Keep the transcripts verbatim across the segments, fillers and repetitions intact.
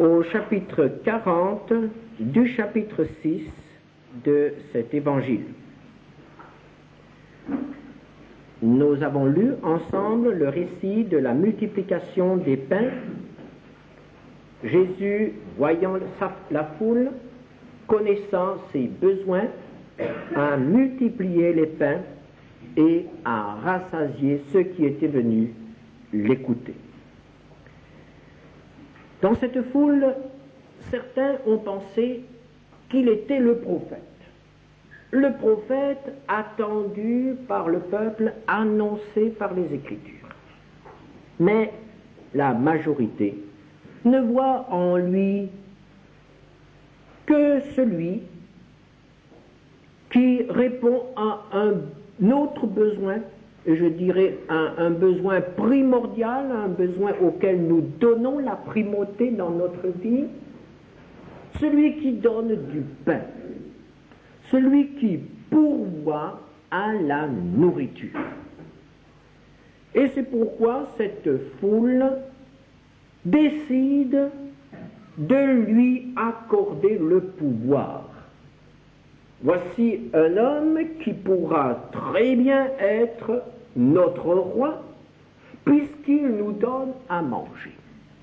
au chapitre quarante du chapitre six de cet évangile. Nous avons lu ensemble le récit de la multiplication des pains. Jésus, voyant la foule, connaissant ses besoins, a multiplié les pains et a rassasié ceux qui étaient venus l'écouter. Dans cette foule, certains ont pensé qu'il était le prophète. Le prophète attendu par le peuple, annoncé par les Écritures. Mais la majorité ne voit en lui que celui qui répond à un autre besoin, et je dirais un, un besoin primordial, un besoin auquel nous donnons la primauté dans notre vie, celui qui donne du pain, celui qui pourvoit à la nourriture. Et c'est pourquoi cette foule décide de lui accorder le pouvoir. Voici un homme qui pourra très bien être notre roi, puisqu'il nous donne à manger.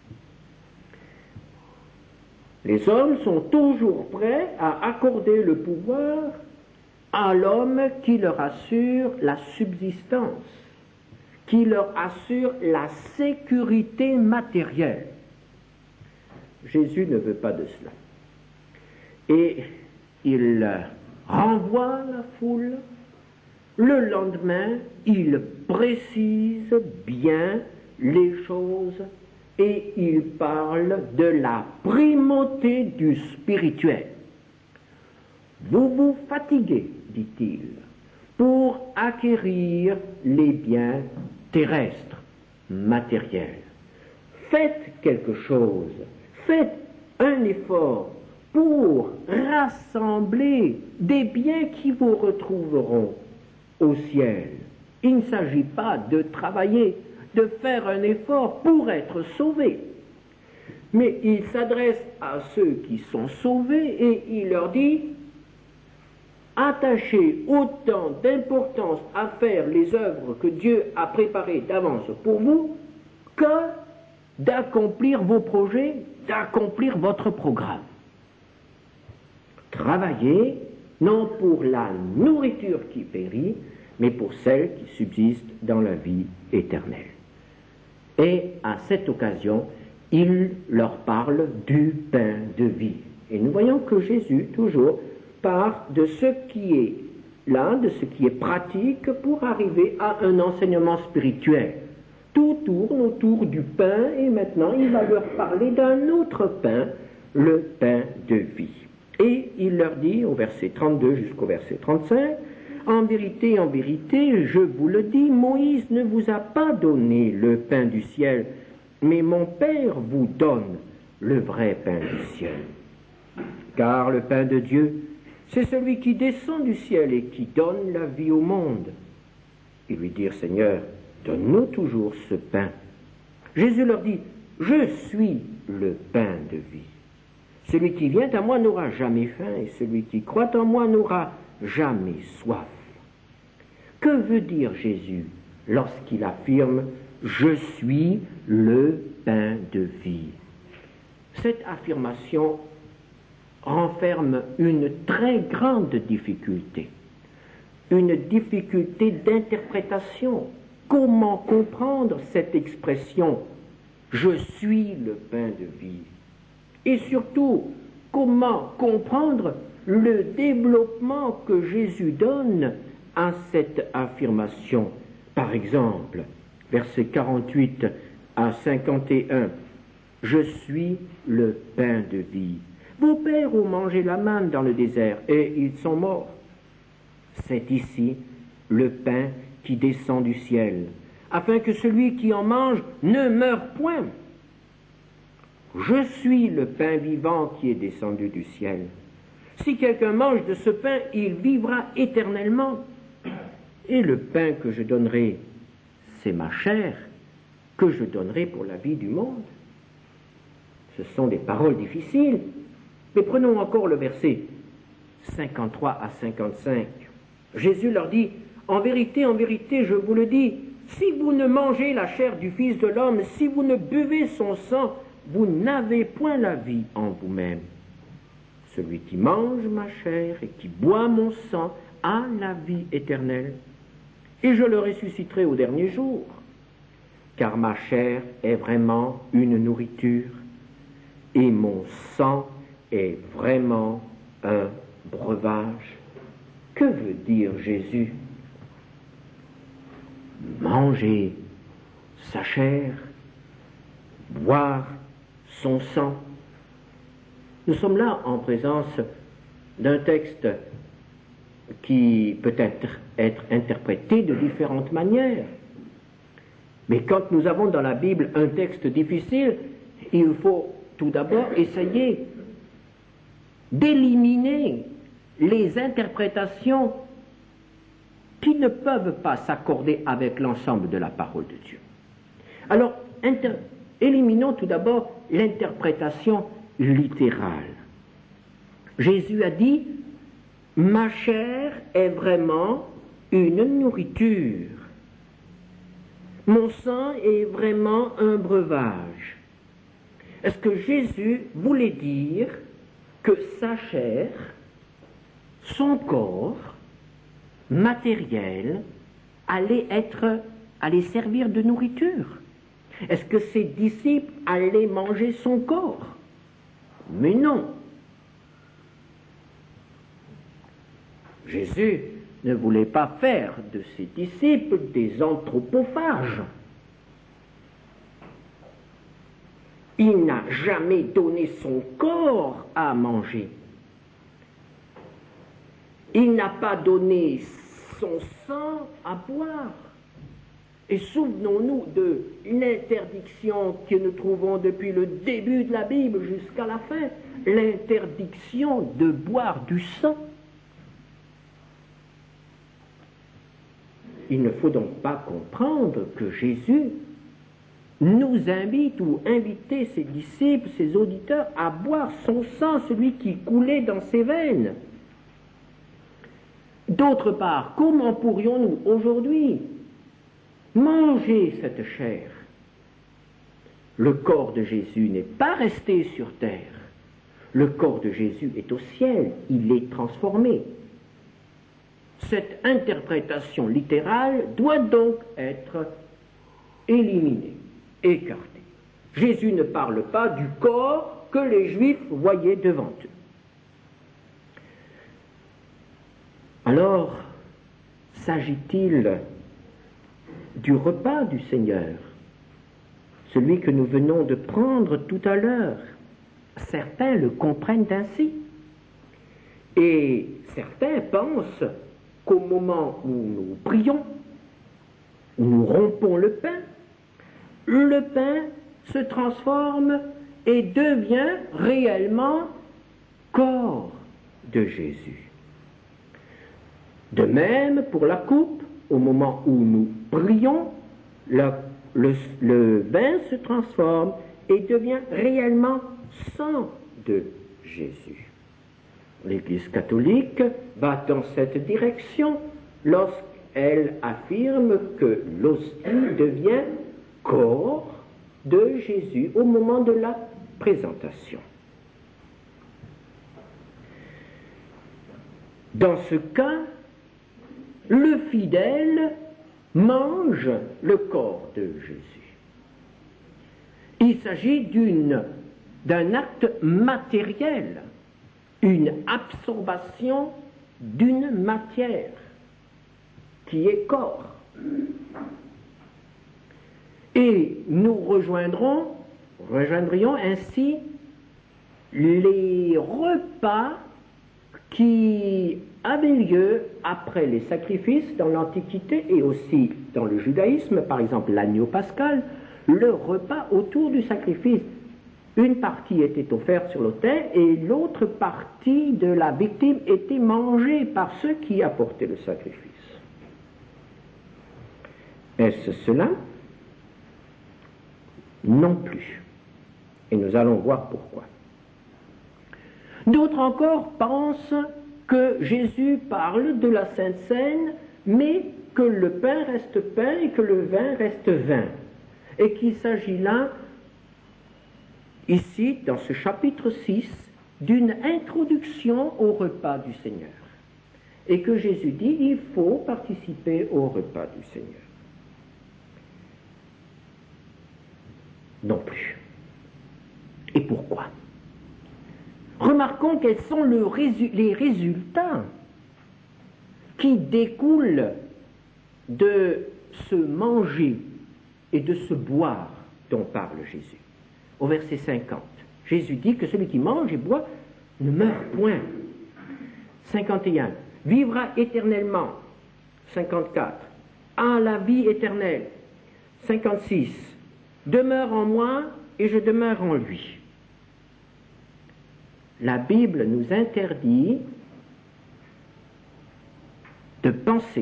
Les hommes sont toujours prêts à accorder le pouvoir à l'homme qui leur assure la subsistance, qui leur assure la sécurité matérielle. Jésus ne veut pas de cela. Et il renvoie la foule. Le lendemain, il précise bien les choses et il parle de la primauté du spirituel. Vous vous fatiguez, dit-il, pour acquérir les biens terrestres, matériels. Faites quelque chose, faites un effort pour rassembler des biens qui vous retrouveront au ciel. Il ne s'agit pas de travailler, de faire un effort pour être sauvés. Mais il s'adresse à ceux qui sont sauvés et il leur dit: attachez autant d'importance à faire les œuvres que Dieu a préparées d'avance pour vous que d'accomplir vos projets, d'accomplir votre programme. Travaillez non pour la nourriture qui périt, mais pour celle qui subsiste dans la vie éternelle. Et à cette occasion, il leur parle du pain de vie. Et nous voyons que Jésus, toujours, part de ce qui est là, de ce qui est pratique pour arriver à un enseignement spirituel. Tout tourne autour du pain et maintenant il va leur parler d'un autre pain, le pain de vie. Et il leur dit au verset trente-deux jusqu'au verset trente-cinq, « En vérité, en vérité, je vous le dis, Moïse ne vous a pas donné le pain du ciel, mais mon Père vous donne le vrai pain du ciel. Car le pain de Dieu, c'est celui qui descend du ciel et qui donne la vie au monde. » Ils lui dirent, « Seigneur, donne-nous toujours ce pain. » Jésus leur dit, « Je suis le pain de vie. Celui qui vient à moi n'aura jamais faim, et celui qui croit en moi n'aura jamais soif. » Que veut dire Jésus lorsqu'il affirme « Je suis le pain de vie » ? Cette affirmation renferme une très grande difficulté, une difficulté d'interprétation. Comment comprendre cette expression « Je suis le pain de vie » ? Et surtout, comment comprendre le développement que Jésus donne à cette affirmation? Par exemple, versets quarante-huit à cinquante et un, « Je suis le pain de vie. Vos pères ont mangé la manne dans le désert et ils sont morts. C'est ici le pain qui descend du ciel, afin que celui qui en mange ne meure point. Je suis le pain vivant qui est descendu du ciel. Si quelqu'un mange de ce pain, il vivra éternellement. Et le pain que je donnerai, c'est ma chair, que je donnerai pour la vie du monde. » Ce sont des paroles difficiles. Mais prenons encore le verset cinquante-trois à cinquante-cinq. Jésus leur dit, « En vérité, en vérité, je vous le dis, si vous ne mangez la chair du Fils de l'homme, si vous ne buvez son sang, vous n'avez point la vie en vous-même. Celui qui mange ma chair et qui boit mon sang a la vie éternelle, et je le ressusciterai au dernier jour. Car ma chair est vraiment une nourriture, et mon sang est vraiment un breuvage. » Que veut dire Jésus? Manger sa chair, boire son sang. Nous sommes là en présence d'un texte qui peut être, être interprété de différentes manières. Mais quand nous avons dans la Bible un texte difficile, il faut tout d'abord essayer d'éliminer les interprétations qui ne peuvent pas s'accorder avec l'ensemble de la parole de Dieu. Alors, inter- éliminons tout d'abord l'interprétation littérale. Jésus a dit, « Ma chair est vraiment une nourriture. Mon sang est vraiment un breuvage. » Est-ce que Jésus voulait dire que sa chair, son corps matériel, allait être, allait servir de nourriture? Est-ce que ses disciples allaient manger son corps? Mais non. Jésus ne voulait pas faire de ses disciples des anthropophages. Il n'a jamais donné son corps à manger. Il n'a pas donné son sang à boire. Et souvenons-nous de l'interdiction que nous trouvons depuis le début de la Bible jusqu'à la fin, l'interdiction de boire du sang. Il ne faut donc pas comprendre que Jésus nous invite ou invitait ses disciples, ses auditeurs à boire son sang, celui qui coulait dans ses veines. D'autre part, comment pourrions-nous aujourd'hui manger cette chair? Le corps de Jésus n'est pas resté sur terre. Le corps de Jésus est au ciel, il est transformé. Cette interprétation littérale doit donc être éliminée, écartée. Jésus ne parle pas du corps que les Juifs voyaient devant eux. Alors, s'agit-il du repas du Seigneur, celui que nous venons de prendre tout à l'heure? Certains le comprennent ainsi. Et certains pensent qu'au moment où nous prions, où nous rompons le pain, le pain se transforme et devient réellement corps de Jésus. De même, pour la coupe, au moment où nous prions, le, le, le vin se transforme et devient réellement sang de Jésus. L'Église catholique va dans cette direction lorsqu'elle affirme que l'hostie devient corps de Jésus au moment de la présentation. Dans ce cas, le fidèle mange le corps de Jésus. Il s'agit d'une, d'un acte matériel, une absorption d'une matière qui est corps. Et nous rejoindrons, rejoindrions ainsi les repas qui avaient lieu après les sacrifices dans l'Antiquité et aussi dans le judaïsme, par exemple l'agneau pascal, le repas autour du sacrifice. Une partie était offerte sur l'autel et l'autre partie de la victime était mangée par ceux qui apportaient le sacrifice. Est-ce cela? Non plus. Et nous allons voir pourquoi. D'autres encore pensent que Jésus parle de la Sainte Seine, mais que le pain reste pain et que le vin reste vin. Et qu'il s'agit là, ici, dans ce chapitre six, d'une introduction au repas du Seigneur. Et que Jésus dit, il faut participer au repas du Seigneur. Non plus. Et pourquoi? Remarquons quels sont le résu- les résultats qui découlent de ce manger et de ce boire dont parle Jésus. Au verset cinquante, Jésus dit que celui qui mange et boit ne meurt point. cinquante et un, vivra éternellement. cinquante-quatre, a la vie éternelle. cinquante-six, demeure en moi et je demeure en lui. La Bible nous interdit de penser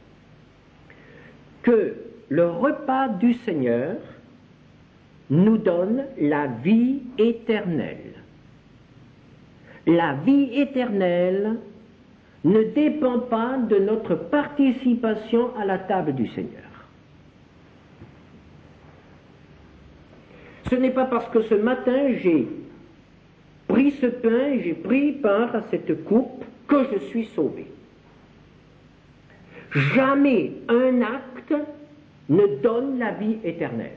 que le repas du Seigneur nous donne la vie éternelle. La vie éternelle ne dépend pas de notre participation à la table du Seigneur. Ce n'est pas parce que ce matin j'ai pris ce pain et j'ai pris part à cette coupe que je suis sauvé. Jamais un acte ne donne la vie éternelle.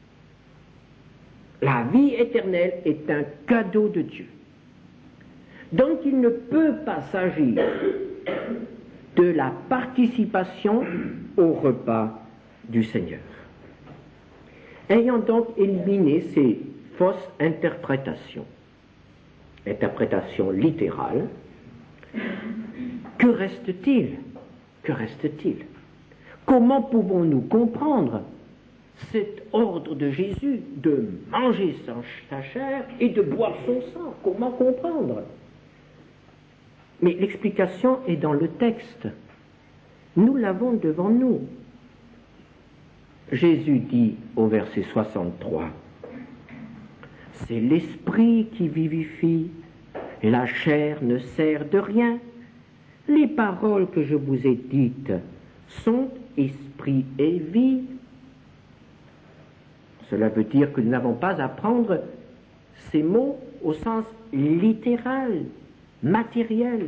La vie éternelle est un cadeau de Dieu. Donc il ne peut pas s'agir de la participation au repas du Seigneur. Ayant donc éliminé ces fausses interprétations, interprétations littérales, que reste-t-il? Que reste-t-il? Comment pouvons-nous comprendre cet ordre de Jésus de manger sa chair et de boire son sang? Comment comprendre? Mais l'explication est dans le texte. Nous l'avons devant nous. Jésus dit au verset soixante-trois, « C'est l'esprit qui vivifie, la chair ne sert de rien. Les paroles que je vous ai dites sont esprit et vie. » Cela veut dire que nous n'avons pas à prendre ces mots au sens littéral, matériel.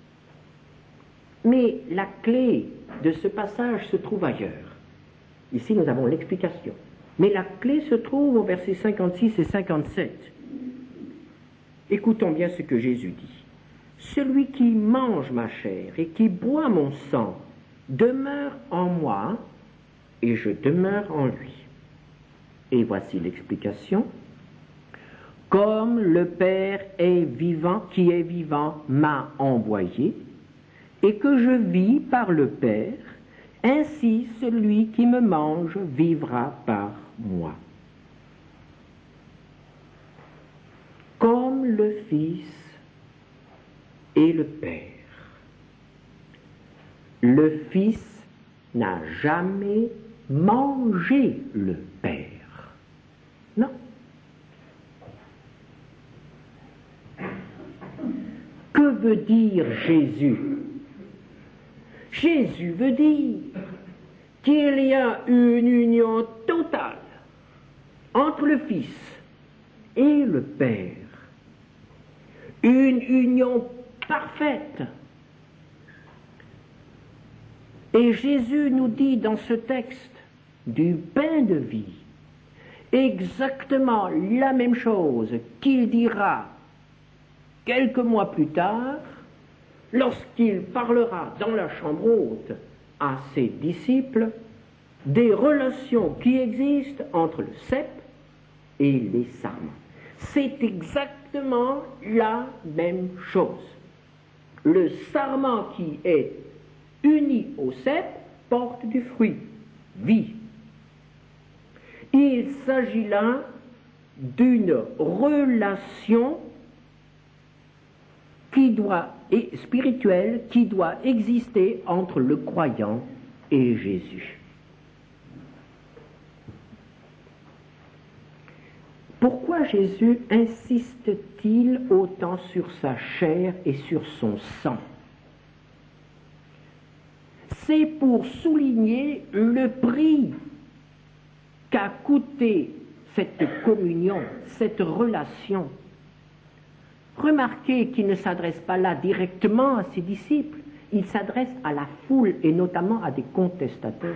Mais la clé de ce passage se trouve ailleurs. Ici, nous avons l'explication. Mais la clé se trouve au verset cinquante-six et cinquante-sept. Écoutons bien ce que Jésus dit. « Celui qui mange ma chair et qui boit mon sang demeure en moi et je demeure en lui. » Et voici l'explication. « Comme le Père est vivant, qui est vivant, m'a envoyé, et que je vis par le Père, ainsi celui qui me mange vivra par moi. Comme le Fils et le Père. Le Fils n'a jamais mangé le Père. Non. Que veut dire Jésus? Jésus veut dire qu'il y a une union totale entre le Fils et le Père. Une union parfaite. Et Jésus nous dit dans ce texte du pain de vie exactement la même chose qu'il dira quelques mois plus tard lorsqu'il parlera dans la chambre haute à ses disciples des relations qui existent entre le cep et les sarments. C'est exactement la même chose. Le sarment qui est uni au cep porte du fruit, vie. Il s'agit là d'une relation qui doit, et spirituelle qui doit exister entre le croyant et Jésus. Pourquoi Jésus insiste-t-il autant sur sa chair et sur son sang? C'est pour souligner le prix qu'a coûté cette communion, cette relation. Remarquez qu'il ne s'adresse pas là directement à ses disciples, il s'adresse à la foule et notamment à des contestataires.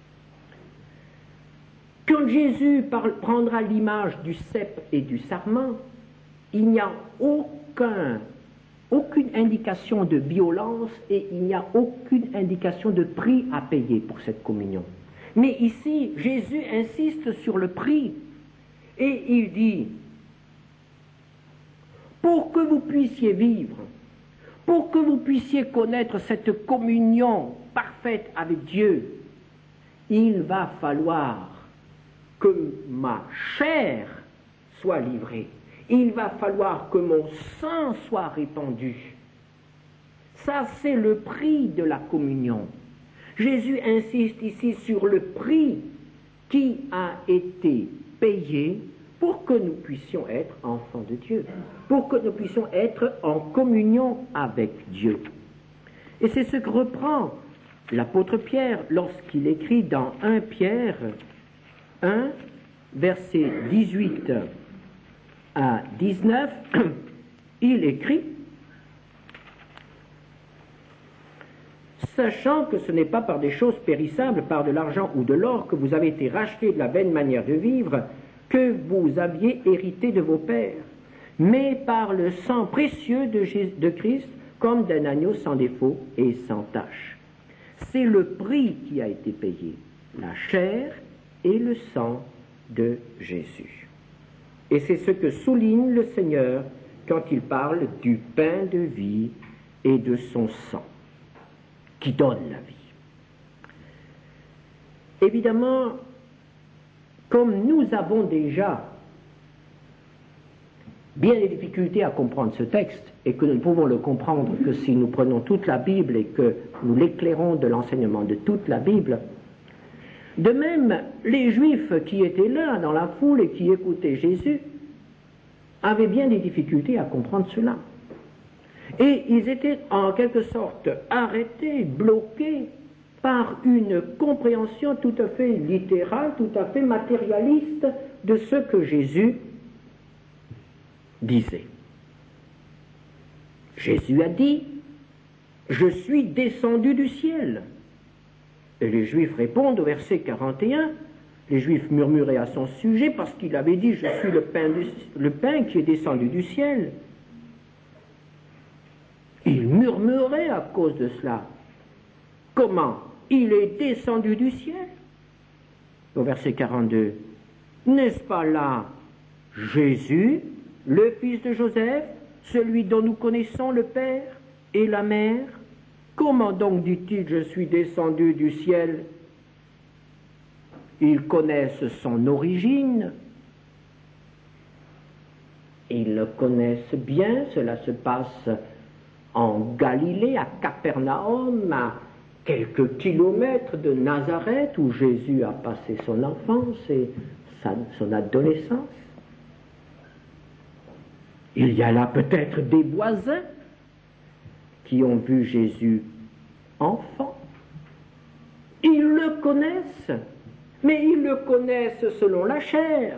Quand Jésus parle, prendra l'image du cep et du sarment, il n'y a aucun, aucune indication de violence et il n'y a aucune indication de prix à payer pour cette communion. Mais ici, Jésus insiste sur le prix et il dit, pour que vous puissiez vivre, pour que vous puissiez connaître cette communion parfaite avec Dieu, il va falloir que ma chair soit livrée. Il va falloir que mon sang soit répandu. Ça, c'est le prix de la communion. Jésus insiste ici sur le prix qui a été payé pour que nous puissions être enfants de Dieu, pour que nous puissions être en communion avec Dieu. Et c'est ce que reprend l'apôtre Pierre lorsqu'il écrit dans premier Pierre un, versets dix-huit à dix-neuf, il écrit « Sachant que ce n'est pas par des choses périssables, par de l'argent ou de l'or, que vous avez été rachetés de la vaine manière de vivre, que vous aviez hérité de vos pères, mais par le sang précieux de, Jésus, de Christ, comme d'un agneau sans défaut et sans tache. C'est le prix qui a été payé, la chair et le sang de Jésus. » Et c'est ce que souligne le Seigneur quand il parle du pain de vie et de son sang, qui donne la vie. Évidemment, comme nous avons déjà bien des difficultés à comprendre ce texte, et que nous ne pouvons le comprendre que si nous prenons toute la Bible et que nous l'éclairons de l'enseignement de toute la Bible, de même, les Juifs qui étaient là dans la foule et qui écoutaient Jésus avaient bien des difficultés à comprendre cela. Et ils étaient en quelque sorte arrêtés, bloqués par une compréhension tout à fait littérale, tout à fait matérialiste de ce que Jésus disait. Jésus a dit « Je suis descendu du ciel ». Et les Juifs répondent au verset quarante et un, les Juifs murmuraient à son sujet parce qu'il avait dit « Je suis le pain, du, le pain qui est descendu du ciel ». Ils murmuraient à cause de cela. Comment? Il est descendu du ciel. Au verset quarante-deux, n'est-ce pas là Jésus, le fils de Joseph, celui dont nous connaissons le Père et la Mère? Comment donc dit-il, je suis descendu du ciel? Ils connaissent son origine. Ils le connaissent bien, cela se passe en Galilée, à Capernaum, à quelques kilomètres de Nazareth, où Jésus a passé son enfance et sa, son adolescence. Il y a là peut-être des voisins qui ont vu Jésus enfant. Ils le connaissent, mais ils le connaissent selon la chair.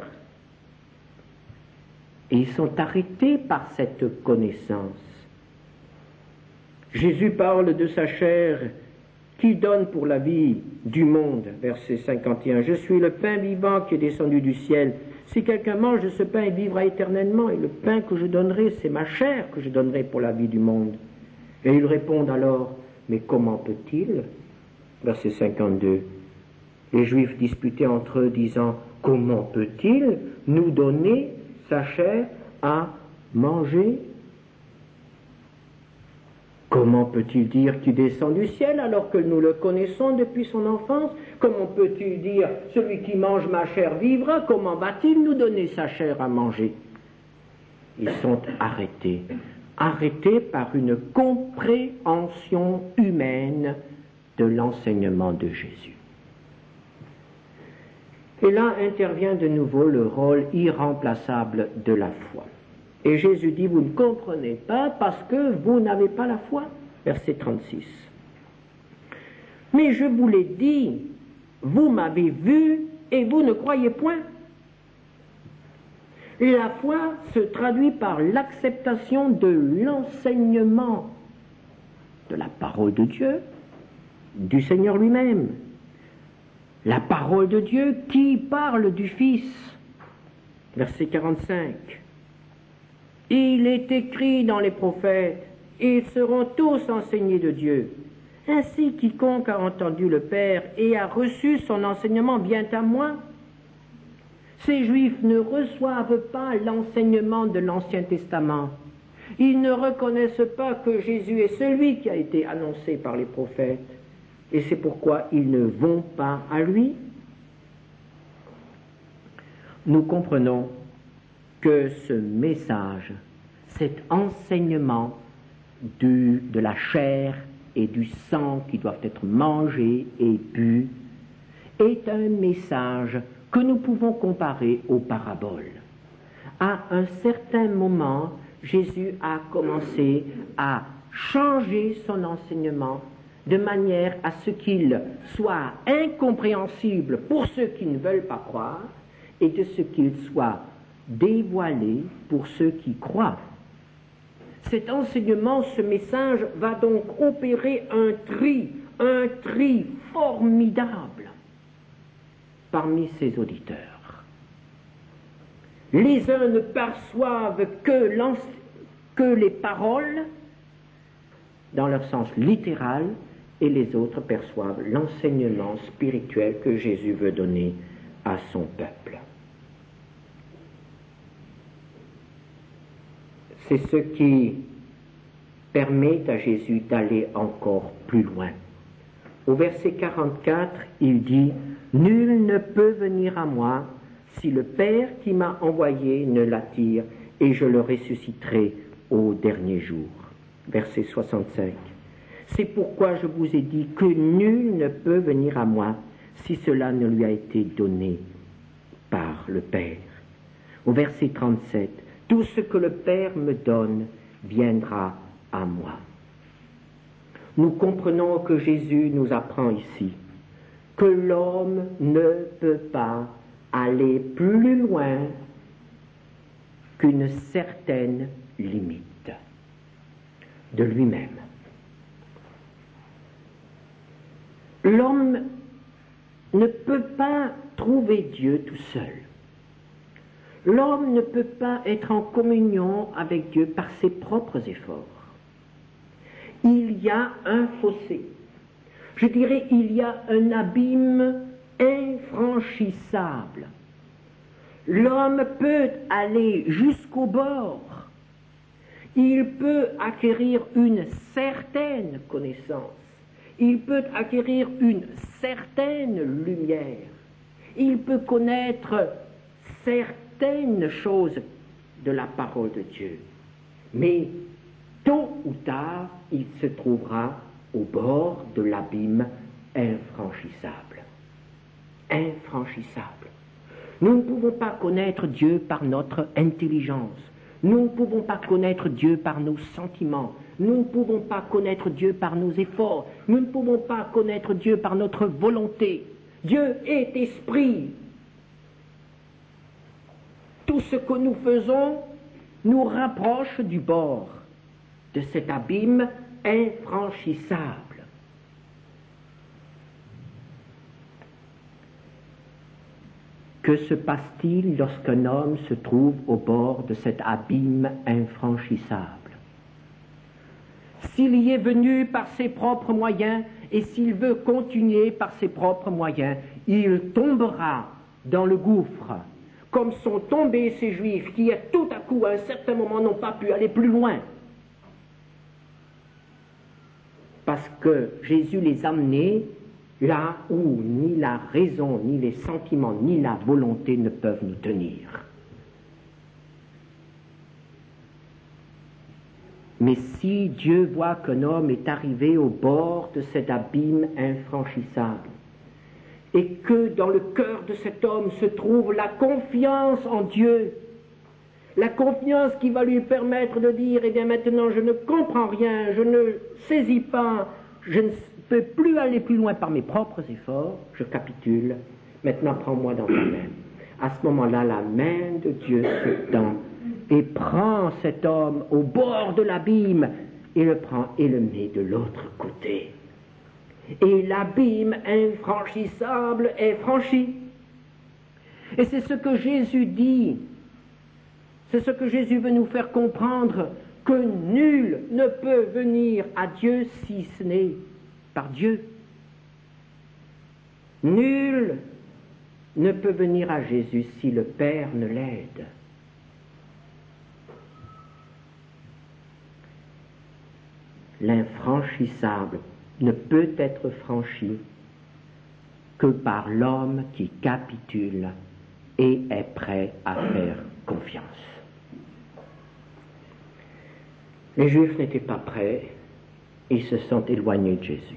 Et ils sont arrêtés par cette connaissance. Jésus parle de sa chair qui donne pour la vie du monde, verset cinquante et un. « Je suis le pain vivant qui est descendu du ciel. Si quelqu'un mange de ce pain, il vivra éternellement. Et le pain que je donnerai, c'est ma chair que je donnerai pour la vie du monde. » Et ils répondent alors, « Mais comment peut-il » Verset cinquante-deux. Les Juifs disputaient entre eux, disant, « Comment peut-il nous donner sa chair à manger ?» Comment peut-il dire qu'il descend du ciel alors que nous le connaissons depuis son enfance? Comment peut-il dire celui qui mange ma chair vivra? Comment va-t-il nous donner sa chair à manger? Ils sont arrêtés, arrêtés par une compréhension humaine de l'enseignement de Jésus. Et là intervient de nouveau le rôle irremplaçable de la foi. Et Jésus dit, vous ne comprenez pas parce que vous n'avez pas la foi. Verset trente-six. Mais je vous l'ai dit, vous m'avez vu et vous ne croyez point. La foi se traduit par l'acceptation de l'enseignement de la parole de Dieu, du Seigneur lui-même. La parole de Dieu qui parle du Fils. Verset quarante-cinq. Il est écrit dans les prophètes, ils seront tous enseignés de Dieu. Ainsi quiconque a entendu le Père et a reçu son enseignement vient à moi. Ces Juifs ne reçoivent pas l'enseignement de l'Ancien Testament. Ils ne reconnaissent pas que Jésus est celui qui a été annoncé par les prophètes. Et c'est pourquoi ils ne vont pas à lui. Nous comprenons que ce message, cet enseignement du, de la chair et du sang qui doivent être mangés et bu, est un message que nous pouvons comparer aux paraboles. À un certain moment, Jésus a commencé à changer son enseignement de manière à ce qu'il soit incompréhensible pour ceux qui ne veulent pas croire et de ce qu'il soit dévoilé pour ceux qui croient. Cet enseignement, ce message va donc opérer un tri, un tri formidable parmi ses auditeurs. Les uns ne perçoivent que, que les paroles dans leur sens littéral et les autres perçoivent l'enseignement spirituel que Jésus veut donner à son peuple. C'est ce qui permet à Jésus d'aller encore plus loin. Au verset quarante-quatre, il dit « Nul ne peut venir à moi si le Père qui m'a envoyé ne l'attire, et je le ressusciterai au dernier jour. » Verset soixante-cinq. C'est pourquoi je vous ai dit que nul ne peut venir à moi si cela ne lui a été donné par le Père. Au verset trente-sept, tout ce que le Père me donne viendra à moi. Nous comprenons que Jésus nous apprend ici que l'homme ne peut pas aller plus loin qu'une certaine limite de lui-même. L'homme ne peut pas trouver Dieu tout seul. L'homme ne peut pas être en communion avec Dieu par ses propres efforts. Il y a un fossé. Je dirais, il y a un abîme infranchissable. L'homme peut aller jusqu'au bord. Il peut acquérir une certaine connaissance. Il peut acquérir une certaine lumière. Il peut connaître certaines choses de la parole de Dieu. Mais tôt ou tard, il se trouvera au bord de l'abîme infranchissable. Infranchissable. Nous ne pouvons pas connaître Dieu par notre intelligence. Nous ne pouvons pas connaître Dieu par nos sentiments. Nous ne pouvons pas connaître Dieu par nos efforts. Nous ne pouvons pas connaître Dieu par notre volonté. Dieu est esprit. Tout ce que nous faisons nous rapproche du bord de cet abîme infranchissable. Que se passe-t-il lorsqu'un homme se trouve au bord de cet abîme infranchissable? S'il y est venu par ses propres moyens et s'il veut continuer par ses propres moyens, il tombera dans le gouffre, comme sont tombés ces Juifs qui, tout à coup, à un certain moment, n'ont pas pu aller plus loin. Parce que Jésus les a amenés là où ni la raison, ni les sentiments, ni la volonté ne peuvent nous tenir. Mais si Dieu voit qu'un homme est arrivé au bord de cet abîme infranchissable, et que dans le cœur de cet homme se trouve la confiance en Dieu, la confiance qui va lui permettre de dire, eh bien maintenant je ne comprends rien, je ne saisis pas, je ne peux plus aller plus loin par mes propres efforts, je capitule, maintenant prends-moi dans ta main. À ce moment-là, la main de Dieu se tend et prend cet homme au bord de l'abîme et le prend et le met de l'autre côté. Et l'abîme infranchissable est franchi. Et c'est ce que Jésus dit, c'est ce que Jésus veut nous faire comprendre, que nul ne peut venir à Dieu si ce n'est par Dieu. Nul ne peut venir à Jésus si le Père ne l'aide. L'infranchissable ne peut être franchi que par l'homme qui capitule et est prêt à faire confiance. Les Juifs n'étaient pas prêts, ils se sont éloignés de Jésus.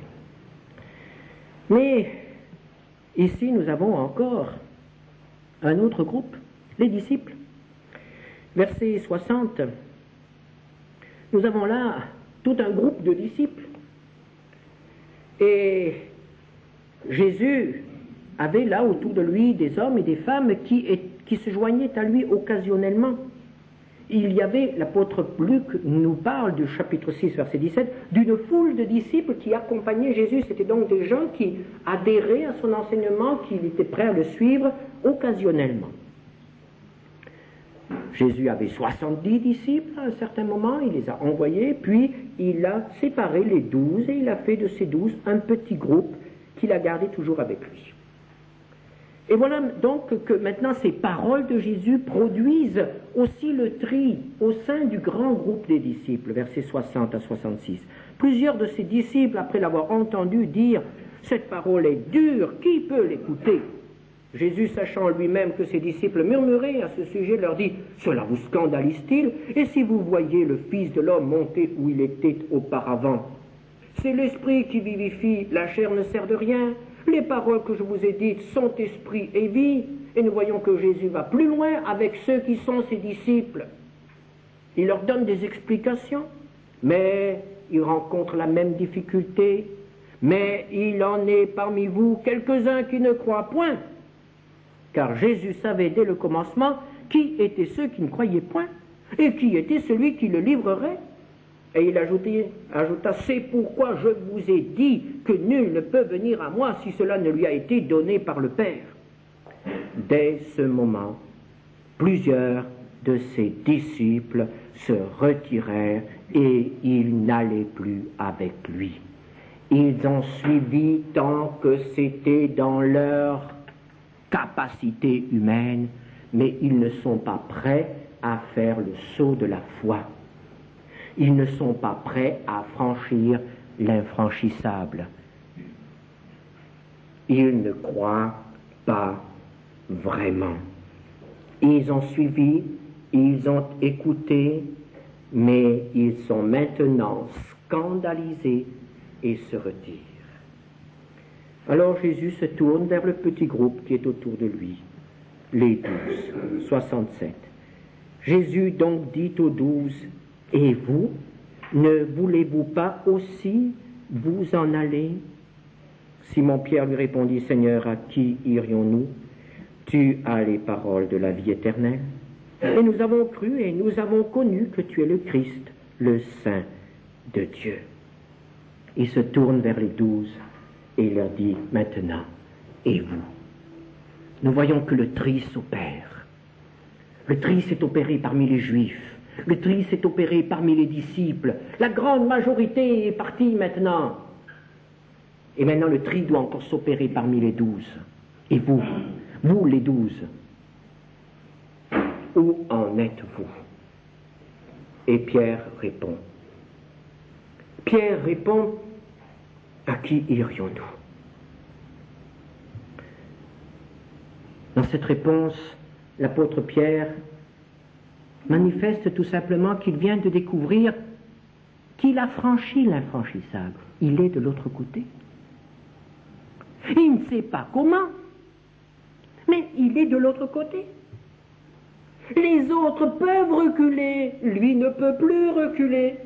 Mais ici, nous avons encore un autre groupe, les disciples. Verset soixante, nous avons là tout un groupe de disciples. Et Jésus avait là autour de lui des hommes et des femmes qui, qui se joignaient à lui occasionnellement. Il y avait, l'apôtre Luc nous parle du chapitre six, verset dix-sept, d'une foule de disciples qui accompagnaient Jésus. C'était donc des gens qui adhéraient à son enseignement, qui étaient prêts à le suivre occasionnellement. Jésus avait soixante-dix disciples à un certain moment, il les a envoyés, puis il a séparé les douze et il a fait de ces douze un petit groupe qu'il a gardé toujours avec lui. Et voilà donc que maintenant ces paroles de Jésus produisent aussi le tri au sein du grand groupe des disciples, versets soixante à soixante-six. Plusieurs de ces disciples, après l'avoir entendu dire « Cette parole est dure, qui peut l'écouter ?» Jésus, sachant lui-même que ses disciples murmuraient à ce sujet, leur dit « Cela vous scandalise-t-il? Et si vous voyez le Fils de l'homme monter où il était auparavant? C'est l'esprit qui vivifie, la chair ne sert de rien. Les paroles que je vous ai dites sont esprit et vie. » Et nous voyons que Jésus va plus loin avec ceux qui sont ses disciples. Il leur donne des explications, mais il rencontre la même difficulté. Mais il en est parmi vous quelques-uns qui ne croient point. Car Jésus savait dès le commencement qui étaient ceux qui ne croyaient point et qui était celui qui le livrerait. Et il ajoutait, ajouta, c'est pourquoi je vous ai dit que nul ne peut venir à moi si cela ne lui a été donné par le Père. Dès ce moment, plusieurs de ses disciples se retirèrent et ils n'allaient plus avec lui. Ils ont suivi tant que c'était dans leur capacité humaine, mais ils ne sont pas prêts à faire le saut de la foi. Ils ne sont pas prêts à franchir l'infranchissable. Ils ne croient pas vraiment. Ils ont suivi, ils ont écouté, mais ils sont maintenant scandalisés et se retirent. Alors Jésus se tourne vers le petit groupe qui est autour de lui, les douze, soixante-sept. Jésus donc dit aux douze, « Et vous, ne voulez-vous pas aussi vous en aller ?» Simon-Pierre lui répondit, « Seigneur, à qui irions-nous? Tu as les paroles de la vie éternelle. Et nous avons cru et nous avons connu que tu es le Christ, le Saint de Dieu. » Il se tourne vers les douze et il leur dit, « Maintenant, et vous ?» Nous voyons que le tri s'opère. Le tri s'est opéré parmi les Juifs. Le tri s'est opéré parmi les disciples. La grande majorité est partie maintenant. Et maintenant, le tri doit encore s'opérer parmi les douze. Et vous, vous les douze, où en êtes-vous? Et Pierre répond. Pierre répond, à qui irions-nous? Dans cette réponse, l'apôtre Pierre manifeste tout simplement qu'il vient de découvrir qu'il a franchi l'infranchissable. Il est de l'autre côté. Il ne sait pas comment, mais il est de l'autre côté. Les autres peuvent reculer, lui ne peut plus reculer.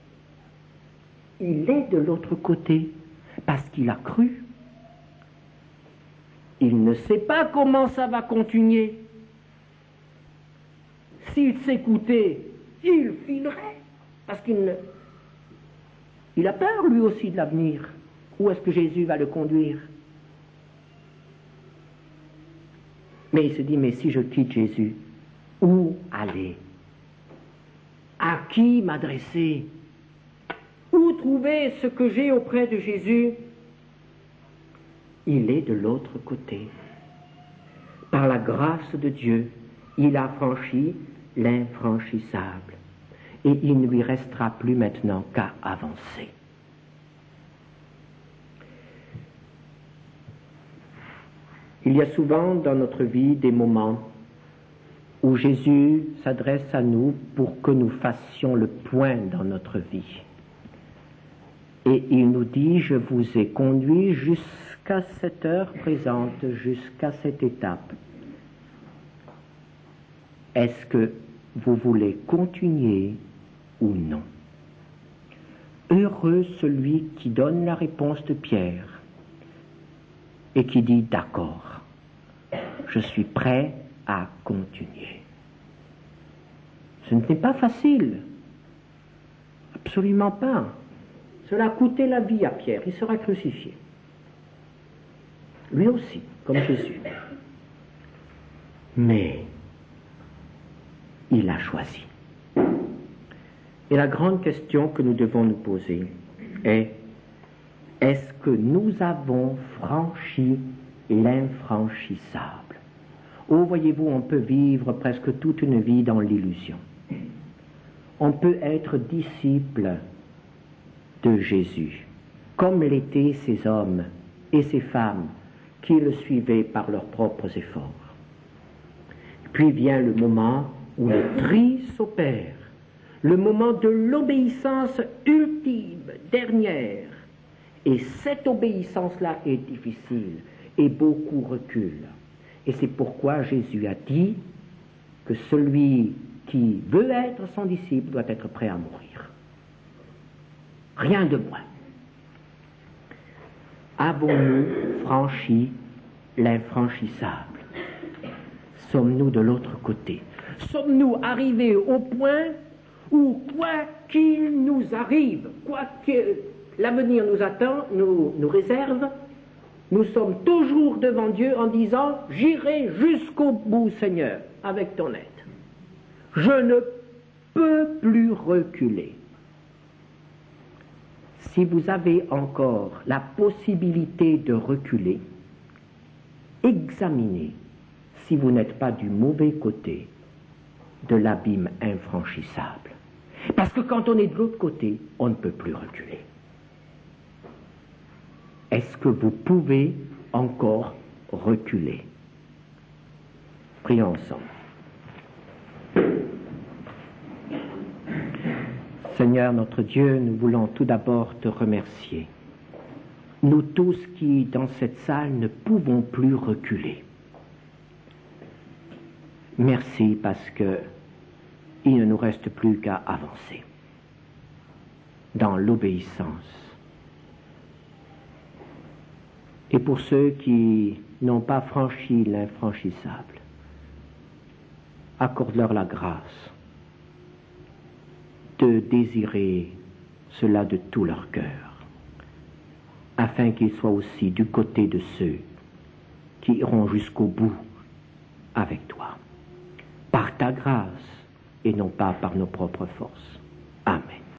Il est de l'autre côté parce qu'il a cru. Il ne sait pas comment ça va continuer. S'il s'écoutait, il filerait, parce qu'il ne... il a peur lui aussi de l'avenir. Où est-ce que Jésus va le conduire? Mais il se dit, mais si je quitte Jésus, où aller? À qui m'adresser? Où trouver ce que j'ai auprès de Jésus? Il est de l'autre côté. Par la grâce de Dieu, il a franchi l'infranchissable. Et il ne lui restera plus maintenant qu'à avancer. Il y a souvent dans notre vie des moments où Jésus s'adresse à nous pour que nous fassions le point dans notre vie. Et il nous dit, je vous ai conduit jusqu'à cette heure présente, jusqu'à cette étape. Est-ce que vous voulez continuer ou non? Heureux celui qui donne la réponse de Pierre et qui dit d'accord, je suis prêt à continuer. Ce n'est pas facile, absolument pas. Cela a coûté la vie à Pierre, il sera crucifié. Lui aussi, comme Jésus. Mais il a choisi. Et la grande question que nous devons nous poser est, est-ce que nous avons franchi l'infranchissable? Oh, voyez-vous, on peut vivre presque toute une vie dans l'illusion. On peut être disciple de Jésus, comme l'étaient ces hommes et ces femmes qui le suivaient par leurs propres efforts. Puis vient le moment où le tri s'opère, le moment de l'obéissance ultime, dernière. Et cette obéissance-là est difficile et beaucoup reculent. Et c'est pourquoi Jésus a dit que celui qui veut être son disciple doit être prêt à mourir. Rien de moins. Avons-nous franchi l'infranchissable? Sommes-nous de l'autre côté? Sommes-nous arrivés au point où, quoi qu'il nous arrive, quoi que l'avenir nous attend, nous, nous réserve, nous sommes toujours devant Dieu en disant « J'irai jusqu'au bout, Seigneur, avec ton aide. Je ne peux plus reculer. » Si vous avez encore la possibilité de reculer, examinez si vous n'êtes pas du mauvais côté de l'abîme infranchissable. Parce que quand on est de l'autre côté, on ne peut plus reculer. Est-ce que vous pouvez encore reculer? Prions ensemble. Seigneur notre Dieu, nous voulons tout d'abord te remercier. Nous tous qui, dans cette salle, ne pouvons plus reculer. Merci parce que il ne nous reste plus qu'à avancer dans l'obéissance. Et pour ceux qui n'ont pas franchi l'infranchissable, accorde-leur la grâce de désirer cela de tout leur cœur, afin qu'ils soient aussi du côté de ceux qui iront jusqu'au bout avec toi, par ta grâce et non pas par nos propres forces.